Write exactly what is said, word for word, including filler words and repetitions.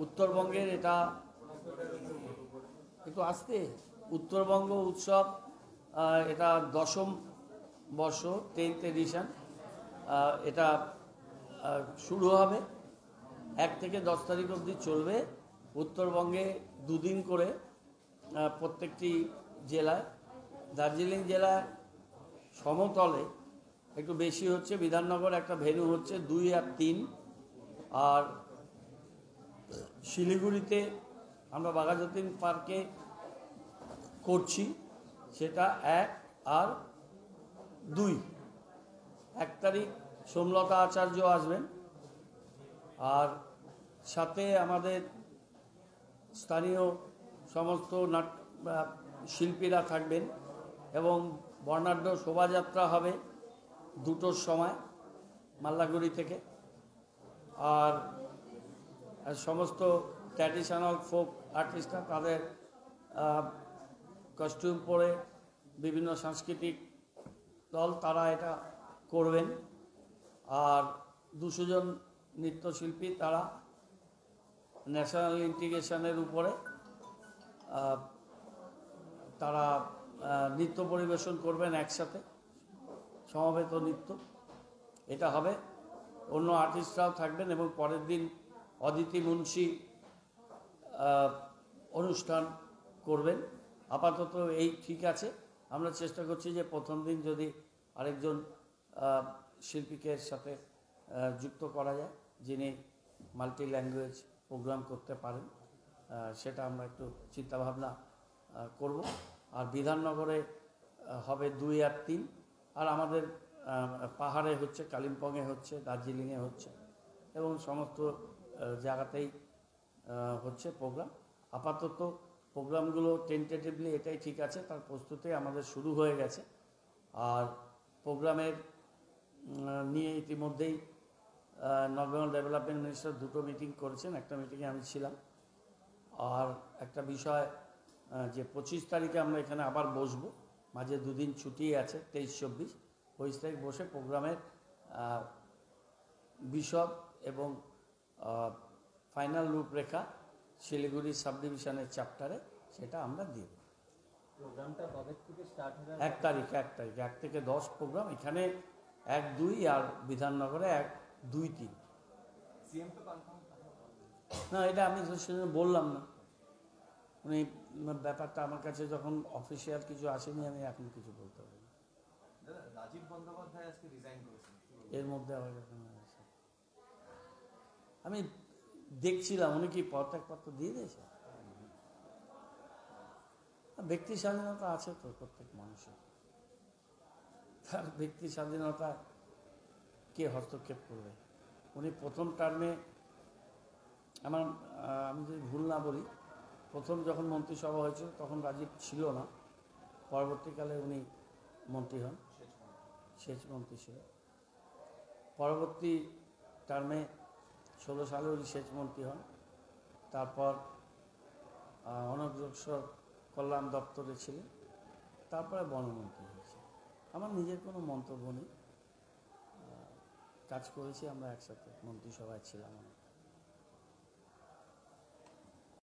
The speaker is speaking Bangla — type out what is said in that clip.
উত্তরবঙ্গের এটা একটু আসতে উত্তরবঙ্গ উৎসব এটা দশম বর্ষ টেন্থ এডিশন। এটা শুরু হবে এক থেকে দশ তারিখ অবধি চলবে। উত্তরবঙ্গে দুদিন করে প্রত্যেকটি জেলায়। দার্জিলিং জেলায় সমতলে একটু বেশি হচ্ছে, বিধাননগর একটা ভেন্যু হচ্ছে দুই আর তিন, আর শিলিগুড়িতে আমরা বাঘাযতীন পার্কে করছি সেটা এক আর দুই। এক তারিখ সোমলতা আচার্য আসবেন, আর সাথে আমাদের স্থানীয় সমস্ত নাট শিল্পীরা থাকবেন এবং বর্ণাঢ্য শোভাযাত্রা হবে দুটোর সময় মাল্লাগুড়ি থেকে। আর সমস্ত ট্র্যাডিশনাল ফোক আর্টিস্টরা তাদের কস্টিউম পরে বিভিন্ন সাংস্কৃতিক দল তারা এটা করবেন। আর দুশো জন নৃত্যশিল্পী তারা ন্যাশনাল ইন্টিগ্রেশনের উপরে তারা নৃত্য পরিবেশন করবেন একসাথে, সমবেত নৃত্য এটা হবে। অন্য আর্টিস্টরাও থাকবেন এবং পরের দিন অদিতি মুন্সি অনুষ্ঠান করবেন। আপাতত এই ঠিক আছে। আমরা চেষ্টা করছি যে প্রথম দিন যদি আরেকজন শিল্পীকের সাথে যুক্ত করা যায় যিনি মাল্টি ল্যাঙ্গুয়েজ প্রোগ্রাম করতে পারেন, সেটা আমরা একটু চিন্তাভাবনা করব। আর বিধাননগরে হবে দুই আর তিন, আর আমাদের পাহাড়ে হচ্ছে, কালিম্পংয়ে হচ্ছে, দার্জিলিংয়ে হচ্ছে এবং সমস্ত জায়গাতেই হচ্ছে প্রোগ্রাম। আপাতত প্রোগ্রামগুলো টেন্টেটিভলি এটাই ঠিক আছে, তার প্রস্তুতি আমাদের শুরু হয়ে গেছে। আর প্রোগ্রামের নিয়ে ইতিমধ্যেই নর্থ বেঙ্গল ডেভেলপমেন্ট মিনিস্টার দুটো মিটিং করেছেন, একটা মিটিংয়ে আমি ছিলাম। আর একটা বিষয় যে পঁচিশ তারিখে আমরা এখানে আবার বসবো, মাঝে দুদিন ছুটি আছে, তেইশ চব্বিশ পঁচিশ তারিখ বসে প্রোগ্রামের বিশদ এবং ফাইনাল রূপরেখা শিলিগুড়ি সাব ডিভিশনের চ্যাপ্টারে সেটা আমরা দিয়ে দেব। প্রোগ্রামটা কবে থেকে স্টার্ট হবে? এক তারিখ এক তারিখ এক থেকে দশ প্রোগ্রাম এখানে, এক দুই আর বিধাননগরে এক দুই তিন। না, এটা আমি সেজন্য বললাম না, উনি ব্যাপারটা আমার কাছে যখন অফিসিয়াল কিছু আসেনি আমি এখন কিছু বলতে পারি না। রাজীব বন্দ্যোপাধ্যায় আজকে রিজাইন করেছেন, এর মধ্যে আবার যখন আমি দেখছিলাম উনি কি পদত্যাগপত্র দিয়ে দিয়েছে। ব্যক্তি স্বাধীনতা আছে তো প্রত্যেক মানুষের, তার ব্যক্তি স্বাধীনতা কে হস্তক্ষেপ করবে। উনি প্রথম টার্মে, আমার আমি যদি ভুল না বলি, প্রথম যখন মন্ত্রিসভা হয়েছিল তখন রাজীব ছিল না, পরবর্তীকালে উনি মন্ত্রী হন, সেচ মন্ত্রী ছিল। পরবর্তী টার্মে ষোলো সালে উনি সেচ মন্ত্রী হন, তারপর অনগ্রসর কল্যাণ দপ্তরে ছিলেন, তারপরে বনমন্ত্রী হয়েছে। আমার নিজের কোনো মন্তব্য নেই, কাজ করেছি আমরা একসাথে, মন্ত্রিসভায় ছিলাম।